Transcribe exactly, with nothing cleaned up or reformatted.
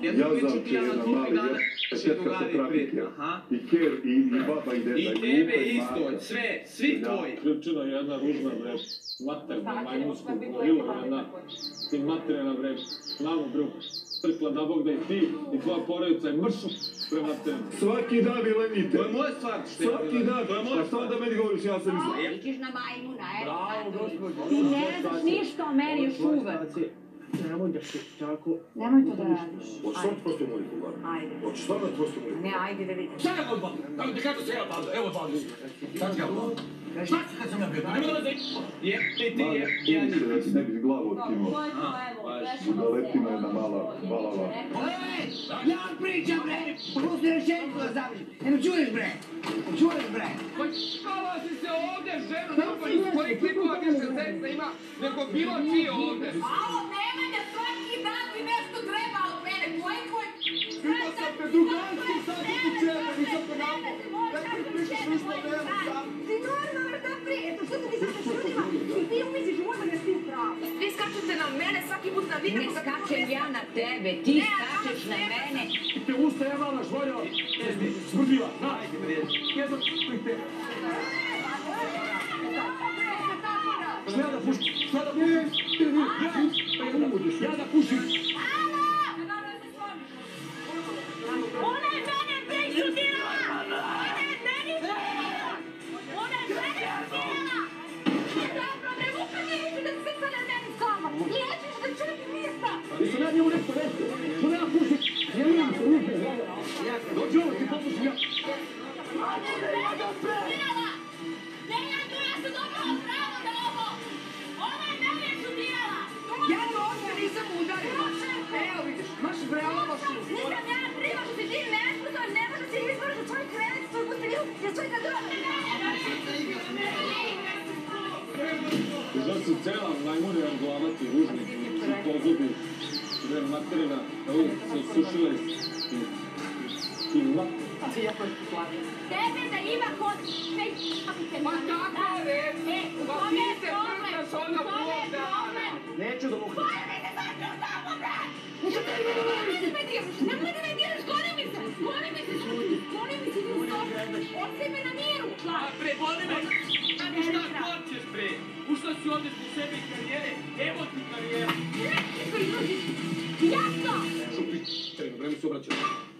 jazavče, jedna mali šetka sa trafike. I ker, i baba, i deta, i lupa, i maka. I tebe isto, sve, svi tvoji. Ključina je jedna ružna, bre, materna, majmunsko gorila, jedna ti materina, bre, glavu, bre, prkla da Bog da i ti, i tvoja porodica je mršu prema tebe. Svaki dan vi lenite. To je moja stvar. Svaki dan, a šta onda meni govoriš, ja sam izgleda. Ićiš na majmuna, evo. Bravo, gospođo. Ti ne znaš ništa o meni još uvek. Nemoj da se tako... Nemoj to da radiš. Hoćeš sam prosto moju kuvar? Ajde. Hoćeš sam prosto moju kuvar? Ne, ajde da vidim. Šta je odbavljeno? Kako se ja odbavljeno? Evo odbavljeno. Sad ga odbavljeno. Šta si kad sam ja bio? Nema da me Je, ti, ti, je, ja Vidite da si ne bi glavu otkimo. Da leti me jedna mala balava. Ej, ja vam pričam, bre! Pusti rečenicu da završim. Ne me čuješ, bre? Čuješ, bre? Pa škala si se ovdje, ženu, napoli, koji klipova više seksa ima, nego bilo čije ovdje. Alo, Nemanja, svaki dan ti nešto treba od mene. Koji, koji... Ima sam te druganski sad u čebe, nisam te napao. Nekaj pričaš ništa nema sam. Ti normalno da prije, eto što ti mi sada šutima? I ti umisliš možda da si u pravu. Vi skačete na mene svaki put na video. Ne skačem ja na tebe, ti skačeš na mene. Te usta je mala žvoljava. Smrdila, na. Jedno pite. Šta da pušim? Šta da pušim? Ti mi, ja da umudiš. Ja da pušim. Ona je mene prešutila! Ona je meni šutila! Ona je mene šutila! Ti zapravo ne vuka mi reći da si se na meni sama! Nećeš da čuti mjesta! Nisam ja njemu nešto rekao. Što nema pušim? Ja imam se upe. Dođi ovo ti popušim ja. Ona je mene šutila! Ne, ja tu ja sam dobila pravo na ovo! Ona je mene šutirala! Ja to ovdje nisam udarila. Evo vidiš, maš bre, ovo su. Nisam ja kriva što si ti nesposoban, ne može se izbori za svoj kredit, svoj gustaviju, za svoj zadruga. Žao su cela majmunija glavati, ružni, i pozubi, bre, materina, evo, se osušila i ima. Tebe da ima kod... Pa tako je, pa ti se prstaš ona ploda. Neću da muhnem. Goni mi se sad u tamo, bre! Goni me diraš, nemoj da me diraš, goni mi se! Goni mi se, ljudi, goni mi se, ljudi, ostavi me na miru! A bre, boli me, a mi šta hoćeš, bre? Ušla si ovdje zbog sebe i karijere, evo ti karijera. Neći ko izlaziš, jasno! Šupi, čekaj, vreme se obraćati.